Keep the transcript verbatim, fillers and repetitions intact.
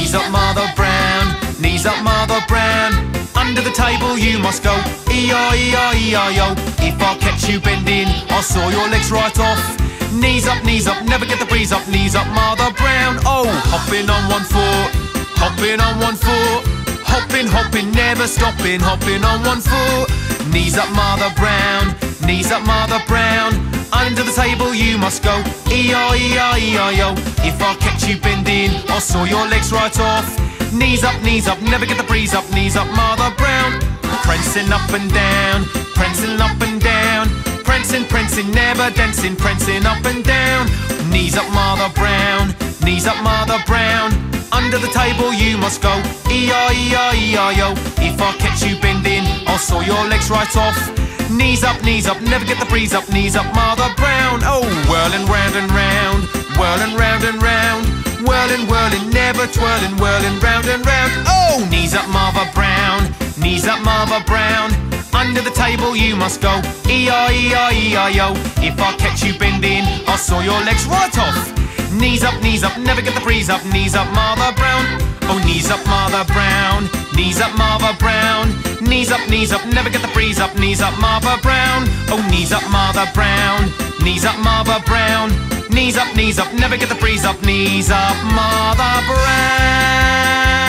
Knees up, Mother Brown. Knees up, Mother Brown. Under the table you must go. E I E I E I O. If I catch you bending, I'll saw your legs right off. Knees up, knees up, never get the breeze up. Knees up, Mother Brown. Oh, hopping on one foot, hopping on one foot. Hopping, hopping, never stopping, hopping on one foot. Knees up, Mother Brown. Knees up, Mother Brown. Under the table you must go. E I E I E I O. If I catch you bending, I'll saw your legs right off. Knees up, knees up, never get the breeze up. Knees up, Mother Brown. Prancing up and down, prancing up and down. Prancing, prancing, never dancing, prancing up and down. Knees up, Mother Brown. Knees up, Mother Brown. Under the table you must go. E I E I E I O. If I catch you bending, I'll saw your legs right off. Knees up, knees up, never get the breeze up. Knees up, Mother Brown. Oh, whirling round and round, whirling round and round. Whirling, whirling, never twirling, whirling round and round. Oh, knees up, Mother Brown. Knees up, Mother Brown. Under the table you must go. E I E I E I O. If I catch you bending, I'll saw your legs right off. Knees up, knees up, never get the breeze up. Knees up, Mother Brown. Oh, knees up, Mother Brown. Knees up, Mother Brown. Knees up, knees up, never get the breeze up. Knees up, Mother Brown. Oh, knees up, Mother Brown. Knees up, Mother Brown. Knees up, knees up, never get the breeze up. Knees up, Mother Brown.